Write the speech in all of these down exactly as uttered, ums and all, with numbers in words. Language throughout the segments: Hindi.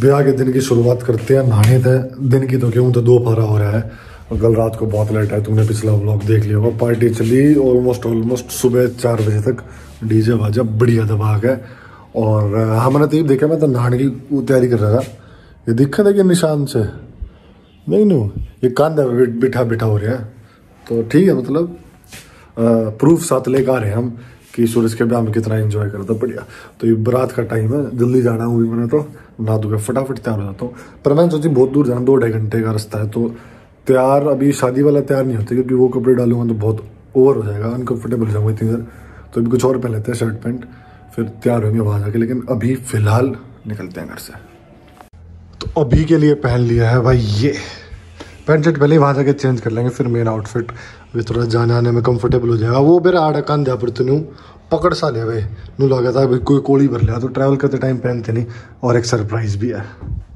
ब्याह के दिन की शुरुआत करते हैं नहाने थे। दिन की तो क्यों तो दोपहर हो रहा है और कल रात को बहुत लेट है। तुमने पिछला व्लॉग देख लिया होगा। पार्टी चली ऑलमोस्ट ऑलमोस्ट सुबह चार बजे तक। डीजे बाजा बढ़िया दबा है और हमने तो ये देखा, मैं तो नहाने की तैयारी कर रहा था। ये दिक्कत है कि निशान से नहीं नहीं ये कांधा बिठा बिठा हो रहा है तो ठीक है, मतलब प्रूफ साथ लेकर आ रहे हैं हम कि सूरज के ब्याह में कितना एंजॉय करता। बढ़िया। तो ये बारात का टाइम है, जल्दी जाना हूँ मैंने तो नहा दूंगा फटाफट तैयार हो जाता हूँ। पर मैंने सोची बहुत दूर जाना, दो ढाई घंटे का रास्ता है तो तैयार अभी शादी वाला तैयार नहीं होते क्योंकि वो कपड़े डालूंगा तो बहुत ओवर हो जाएगा, अनकंफर्टेबल हो जाऊंगा इतनी देर। तो अभी कुछ और पहन लेते हैं, शर्ट पैंट, फिर तैयार होंगे वहाँ जाके। लेकिन अभी फिलहाल निकलते हैं घर से। तो अभी के लिए पहन लिया है भाई ये पैंट शर्ट, पहले वहाँ जाके चेंज कर लेंगे फिर मेन आउटफिट। अभी थोड़ा जाने आने में कंफर्टेबल हो जाएगा। वो मेरा आड़ा कान जा पर तो पकड़ सा लिया भाई नू लगा था भाई कोई कोड़ी भर लिया तो ट्रैवल करते टाइम पहनते नहीं। और एक सरप्राइज भी है,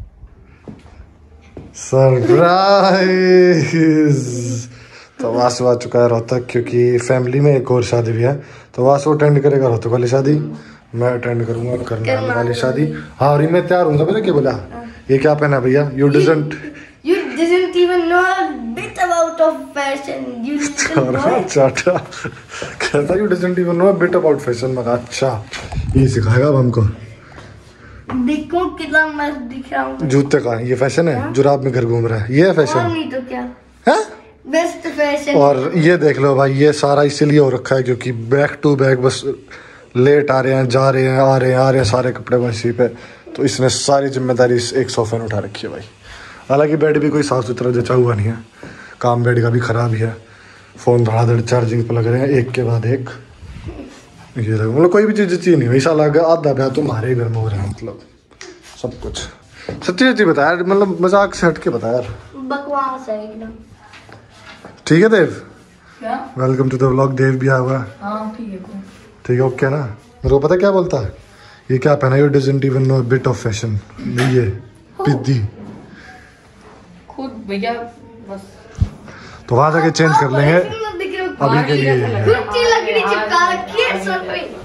सरप्राइज। तो वहाँ से आ चुका है रोहतक क्योंकि फैमिली में एक और शादी भी है तो वहाँ से वो अटेंड करेगा रोहतक वाली शादी, मैं अटेंड करूंगा करनाल वाली शादी। हाँ और मैं तैयार हूँ। पता क्या बोला, ये क्या पहना भैया, you didn't You didn't even know a bit about of fashion. You चाटा कहता you didn't even know a bit about fashion। मगर अच्छा ये सिखाएगा अब हमको। देखो कितना मस्त दिख रहा हूँ। जूते का ये फैशन है, जुराब में घर घूम रहा है, ये है फैशन। और नहीं तो क्या है बेस्ट फैशन। और ये देख लो भाई, ये सारा इसीलिए हो रखा है क्योंकि back to back bus late आ रहे हैं, जा रहे हैं, आ रहे हैं, आ रहे हैं सारे कपड़े बस इसी पे। तो इसने सारी जिम्मेदारी एक सोफे ने उठा रखी है भाई। हालांकि बेड भी कोई साफ सुथरा जचा हुआ नहीं है, काम बेड का भी खराब ही है। फ़ोन धड़ाधड़ चार्जिंग पे लग रहे हैं एक के बाद एक। ये मतलब कोई भी चीज़ जची नहीं, ऐसा लगा आधा ब्याह तो हमारे घर में हो रहा है, मतलब सब कुछ सच्ची सच्ची बताया, मतलब मजाक से हट के बताया यार। बकवास है एकदम। ठीक है Dev, welcome to the vlog. Dev भी आया हुआ है। हाँ ठीक है ठीक है ओके ना। मेरे को पता क्या बोलता है, ये क्या पहना, you doesn't even know bit of fashion. ये पिद्दी खुद भैया बस। तो वहां जाके चेंज कर लेंगे अभी के लिए। लकड़ी चिपका रखी है।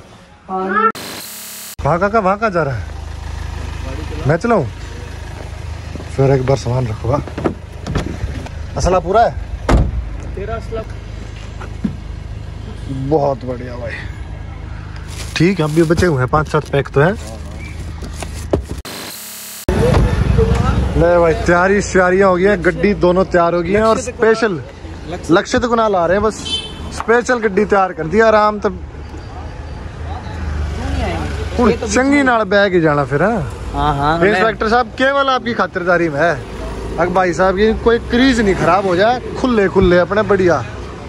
वहाँ का वहाँ का जा रहा है, मैं चलाऊं फिर एक बार सामान रखूंगा। असला पूरा है तेरा असला बहुत बढ़िया भाई। ठीक है, अब भी बचे हुए हैं पाँच सात पैक तो है। ले भाई तैयारी श्यारियां हो गई हैं, गड्डी दोनों तैयार हो गई हैं और स्पेशल लक्ष्य को ना ला रहे हैं, बस स्पेशल गड्डी तैयार कर दी आराम तब चंगी नाल बैग ही जाना फिर। हाँ हाँ इंस्पेक्टर साहब केवल आपकी खातिरदारी में है। अगर भाई साहब ये कोई क्रीज नहीं खराब हो जाए, खुले खुले अपने बढ़िया।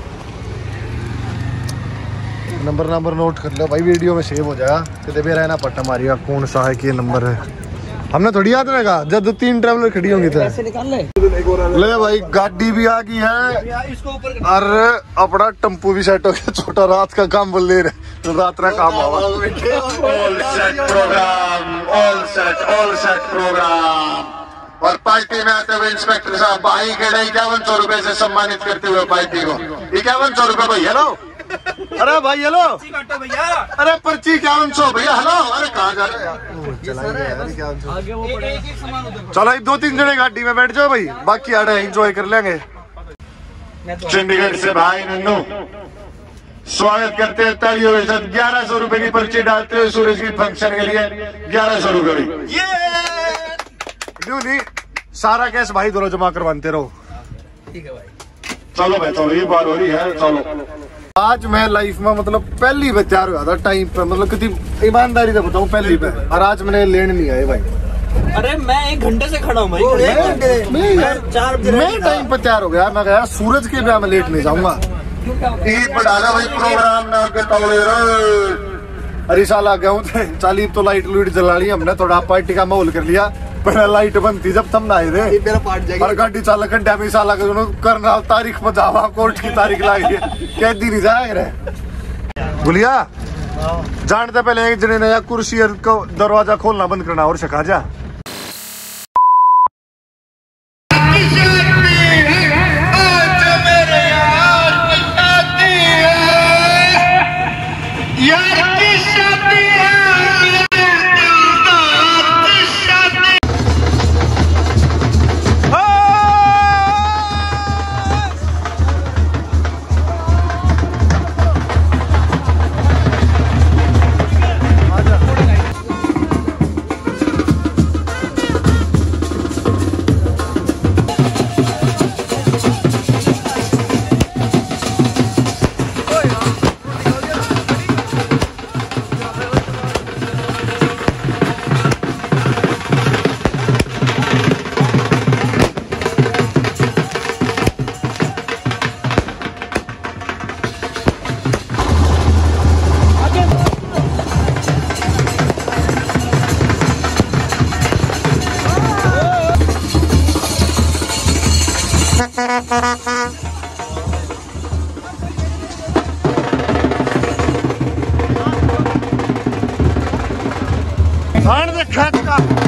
नंबर नंबर नोट कर लो भाई, वीडियो में सेव हो जाएगा, कितने भी रहना पट्टा मारिएगा कौन सा है कि नंबर है। हमने थोड़ी याद रहेगा जब दो तीन ट्रैवलर खड़ी होंगी तो। ले भाई गाड़ी भी आ गई है और अपना टम्पू भी सेट हो गया। छोटा रात का काम बोल ले रहे तो रात का काम हुआ। All set program, all set all set program. और पार्टी में आते हुए इंस्पेक्टर साहब भाई के इक्यावन सौ रुपए से सम्मानित करते हुए पार्टी को। इक्यावन सौ रुपए भाई। हेलो अरे भाई हेलो भैया, अरे पर्ची इक्यावन सौ भैया। हेलो अरे कहाँ जा रहे हैं। चलो दो तीन जने गाड़ी में बैठ जाओ भाई, बाकी आड़े एंजॉय कर लेंगे। चंडीगढ़ से भाई नन्नू स्वागत करते हैं तालियों के साथ। ग्यारह सौ रुपए की पर्ची डालते हुए सूरज की फंक्शन के लिए ग्यारह सौ रुपए भाई। नहीं सारा कैश भाई दोनों जमा करवाते रहो। ठीक है भाई। चलो भाई चलो ये बात हो रही है। चलो आज मैं लाइफ में मतलब पहली बार तैयार हुआ था टाइम पे, मतलब कितनी ईमानदारी से बताऊं पहली बार। और आज मैंने लेने नहीं आए भाई। अरे मैं एक घंटे से खड़ा हूँ भाई। मैं टाइम पे तैयार हो गया, मैं गया सूरज के ब्याह में लेट नहीं जाऊंगा। ईद पर डाला भाई प्रोग्राम ना के तौले अरे साल आ गया हूँ चालीस तो लाइट लूट जला ली हमने, थोड़ा पार्टी का माहौल कर लिया। पहले लाइट बंद थी जब तुम ना आए थे और गाड़ी चालक घंटा में साल करना तारीख पर जावा कोर्ट की तारीख लाई है, कैदी नहीं जाए गुलिया। जानते पहले एक जने ने कुर्सी को दरवाजा खोलना बंद करना और शिखा जा। खींच कर।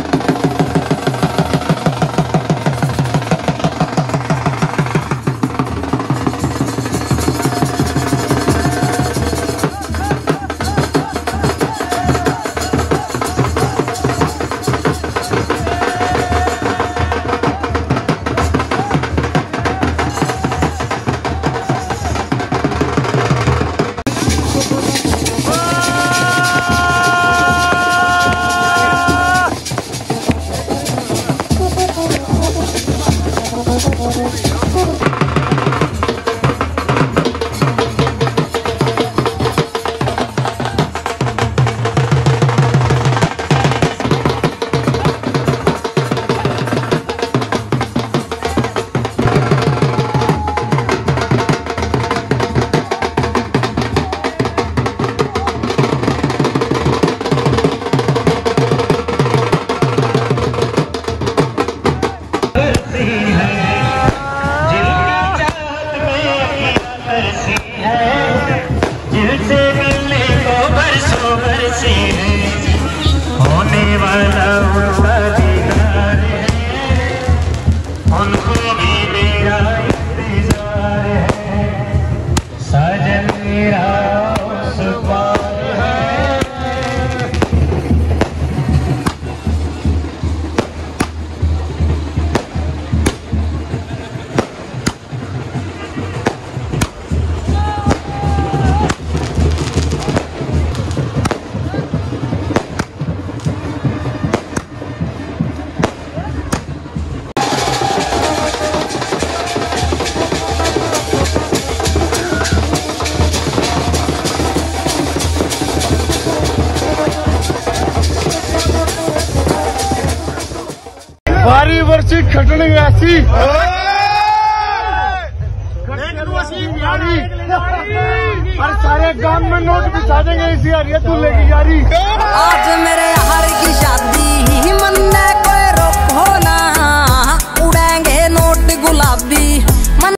बारी वर्षी खटने ऐसी और सारे गांव में नोट बिछा देंगे इसी हरिया तू लेगी यारी। आज मेरे हर की शादी मन में कोई रोको ना, उड़ेंगे नोट गुलाबी मन।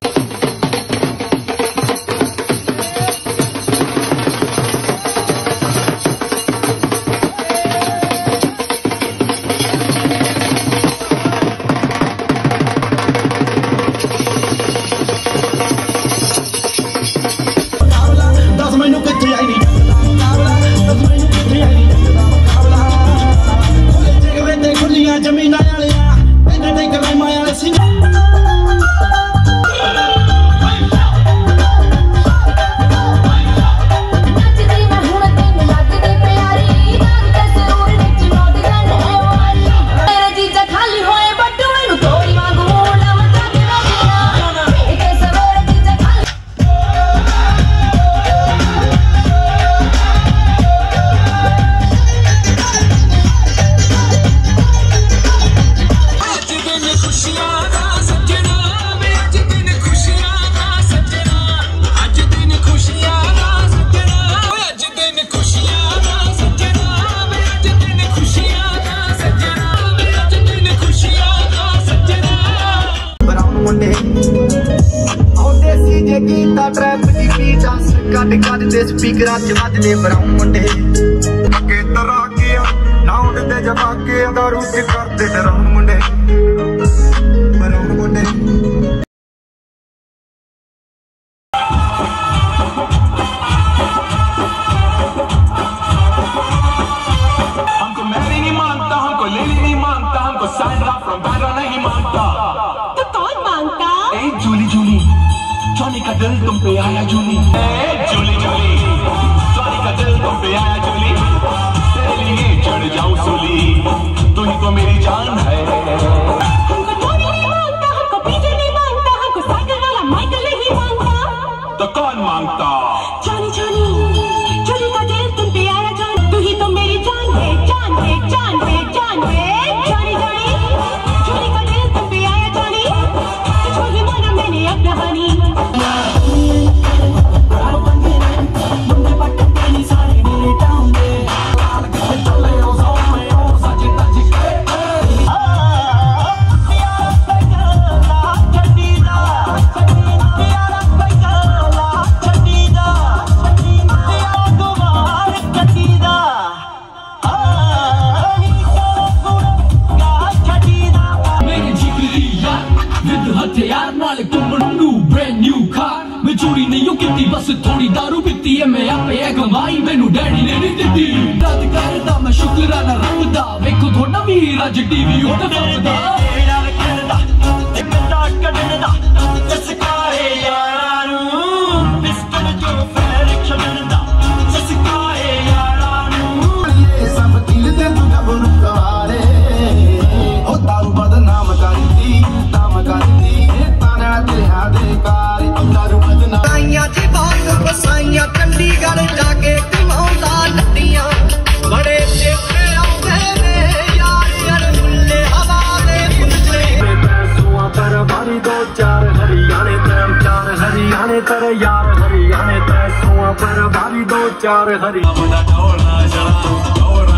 स्पीकर वजदे ब्राउन मुंडे के तरह के ना उड़ते जबा के दारू से करते डराउन मुंडे ब्राउन मुंडे। हमको मैरी नहीं मानता, हमको लेली नहीं मानता, हमको सैंड्रा फ्रॉम बैंड्रा नहीं मानता। तो कौन मांगता? ए जूली जूली जॉनी का दिल तुम पे आया जूली। ए जूली जूली जॉनी का दिल तुम पे आया जूली। तेरे लिए चढ़ जाऊं सूली, तू ही तो मेरी जान है। हमको टोनी नहीं मांगता, हमको पीजे नहीं मांगता, हमको साइकिल वाला माइकल नहीं मांगता। तो कौन मांगता? जॉनी जॉनी जॉनी का दिल तुम पे आया जान, तू ही तो मेरी जान है, जान है, जान है, जान है। जॉनी जॉनी जॉनी का दिल तुम पे आया जॉनी, तुझको ही माना मैंने अब कहानी। चोरी नहीं हो की बस थोड़ी दारू पीती है मैं आपे है कमाई मैनू डैडी ने नहीं दी रद करदा मैं शुकराना रब दा वेखो थोड़ा वीर अज टीवी उत्ते फसदा यार करदा एक ताक कढण दा जसकाए यारां नू पिस्टल जो फैर छडण दा जसकाए यारां नू ये सब दिल दे तू गबरू कवारे ओ दारू बदनाम करदी नाम करदी ताना ते हादे कारी दारू बदनाम साइयां जी बात बसाइयां चंडीगढ़ जाके कमाਉਂਦਾ ਨੱਟੀਆਂ बड़े चेते आते ने यार यार मुल्ले हवा दे पुंजे पैसों पर भारी दो चार हरियाणे ते चार हरियाणे तेरे यार हरियाणे पैसों पर भारी दो चार हरियाणा ढोलना चला